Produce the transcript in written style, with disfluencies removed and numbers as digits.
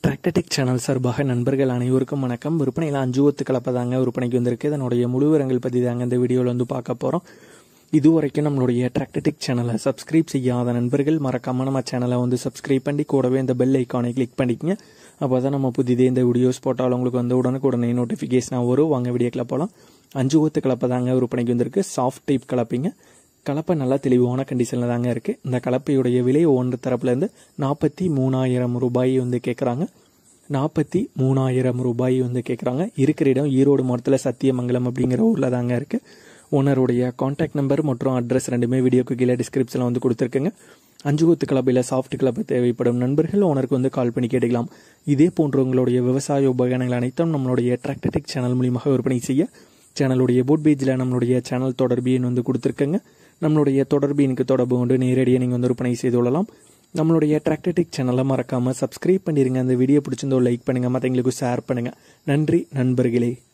Tractor Tech channel சார்பாக நண்பர்கள் அனைவருக்கும் வணக்கம். விற்பனையில் 5 ஒத்து கலப்பை தாங்க விற்பனைக்கு வந்திருக்கு. இதனுடைய முழு விவரங்கள் பற்றி தாங்க இந்த வீடியோவில் வந்து பார்க்க போகிறோம். இதுவரைக்கும் நம்மளுடைய டிராக்டர்டெக் சேனலை சப்ஸ்கிரைப் செய்யாத நண்பர்கள் மறக்காம நம்ம சேனலை வந்து சப்ஸ்கிரைப் பண்ணி கூடவே இந்த பெல் ஐக்கானை கிளிக் பண்ணிக்கங்க. அப்போ தான் நம்ம புதிதே இந்த வீடியோஸ் போட்டாலும் உங்களுக்கு வந்து உடனுக்குடனே நோட்டிஃபிகேஷனாக வரும். வாங்க வீடியோக்கில் போகலாம். 5 ஒத்து கலப்பை தாங்க விற்பனைக்கு வந்திருக்கு. சாஃப்ட் டைப் கலப்பைங்க. கலப்பை நல்லா தெளிவான கண்டிஷனில் தாங்க இருக்குது. இந்த கலப்பையுடைய விலை ஒவ்வொன்று தரப்புலேருந்து 43,000 ரூபாய் வந்து கேட்குறாங்க. 43,000 ரூபாய் வந்து கேட்குறாங்க. இருக்கிற இடம் ஈரோடு மாவட்டத்தில் சத்தியமங்கலம் அப்படிங்கிற ஊரில் தாங்க இருக்குது. ஓனருடைய கான்டாக்ட் நம்பர் மற்றும் அட்ரஸ் ரெண்டுமே வீடியோக்கு கீழே டிஸ்கிரிப்ஷனில் வந்து கொடுத்துருக்குங்க. 5 ஒத்து கலப்பையில் சாஃப்ட் கலப்பை தேவைப்படும் நண்பர்கள் ஓனருக்கு வந்து கால் பண்ணி கேட்டுக்கலாம். இதே போன்ற உங்களுடைய விவசாய உபகரணங்கள் அனைத்தும் நம்மளுடைய டிராக்டர்டெக் சேனல் மூலியமாக விற்பனை செய்ய சேனலுடைய போட் பேஜில் நம்மளுடைய சேனல் தொடர்பு எண் வந்து கொடுத்துருக்கங்க. நம்மளுடைய தொடர்பு எனக்கு தொடர்பு கொண்டு நேரடியாக நீங்கள் வந்து விற்பனை செய்து கொள்ளலாம். நம்மளுடைய டிராக்டர்டெக் சேனலை மறக்காமல் சப்ஸ்கிரைப் பண்ணிடுங்க. அந்த வீடியோ பிடிச்சிருந்தோ லைக் பண்ணுங்கள், மற்றவங்களுக்கு ஷேர் பண்ணுங்கள். நன்றி நண்பர்களே.